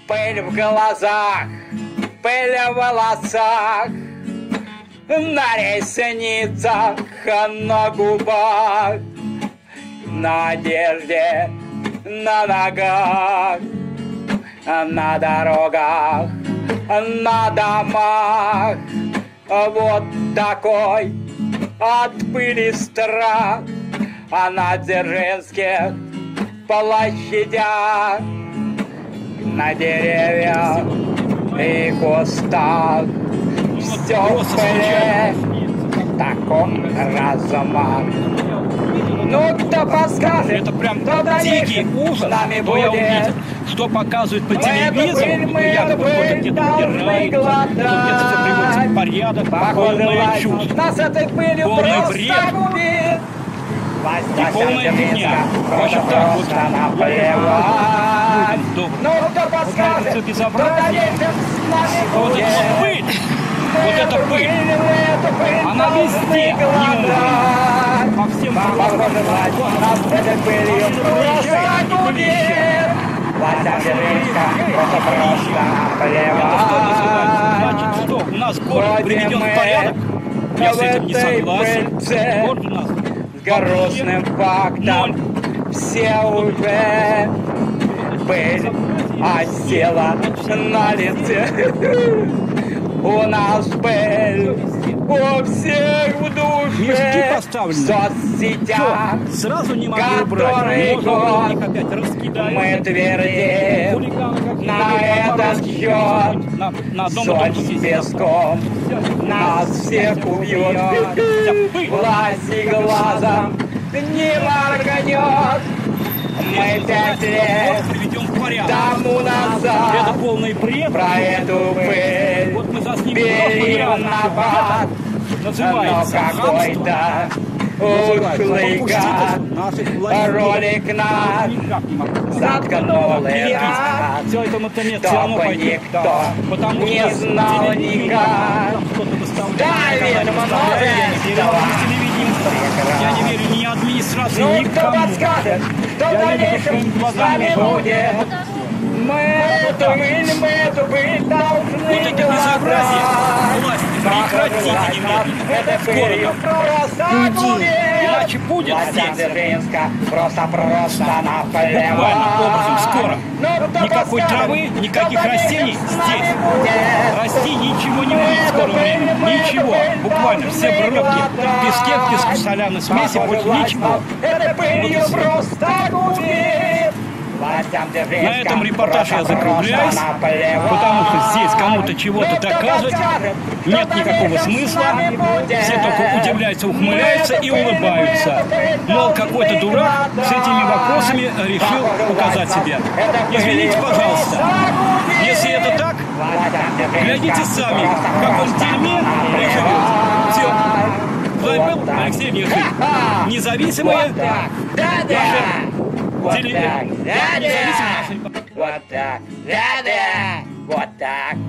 Пыль в глазах, пыль в волосах, на ресницах, на губах, на одежде, на ногах, на дорогах, на домах. Вот такой от пыли страх, а на Дзержинских площадях, на деревьях и кустах все в пыли, таком размах. Ну, кто подскажет, это прям кто дикий ужас, с нами что я будет. увидел, что показывают по телевизору, Мы якобы кто-то где-то умирает, кто-то где-то все приводится в порядок, полная чушь, нас этой пылью полный просто бред. губит. И полная фигня. В общем, так вот, Ну, кто подскажет, это безобразие. кто доверится с нами вот будет. эта пыль, вот эта пыль, она везде, не по всем дорогам. Нас этой пылью просто губит. Вася Дзержинска просто Это что называется? Значит, что у нас город приведен в порядок? Я с этим не согласен. Город у нас с грустным фактом все уже пыль осела на лице. У нас пыль у всех в душе, в соцсетях, сразу не могу который убрать. год Их опять раскидают. мы твердим на этот счет. На одном Соль с песком нас всех убьет. Власть и глазом не морганет. Мы 5 лет приведем в порядок. тому назад Это полный бред. про эту пыль Вот мы заснимем бери напад. Но называется какой-то ушлый гад ролик наш заткнул и рад. Все это на конец все Чтобы равно пойдет. никто Потому не что знал никак. Ставит множество. Я не верю ни администрации, Ну, кто никому. подскажет, кто в Я дальнейшем вижу, с нами будет. Мы эту пыль должны Вот это безобразие. Власть, прекратите немедленно. Это пылью просто губит. Иначе будет Вася здесь. Дзержинска просто наплевать. Буквально образом скоро. Ну, кто Никакой подскажет, травы, никаких кто растений с нами здесь. будет. Расти ничего не будет в скором времени. Ничего. Буквально все бровки в песке, в песку соляной смеси, больше ничего. Это пылью просто губит. На этом репортаж я закругляюсь, потому что здесь кому-то чего-то доказывать нет никакого смысла. Все только удивляются, ухмыляются и улыбаются. Мол, какой-то дурак с этими вопросами решил показать себя. Извините, пожалуйста, если это так, глядите сами, в каком дерьме вы живете. Все. С вами был Алексей Нежин. Независимые Вот так, да-да, вот так, да-да, вот так.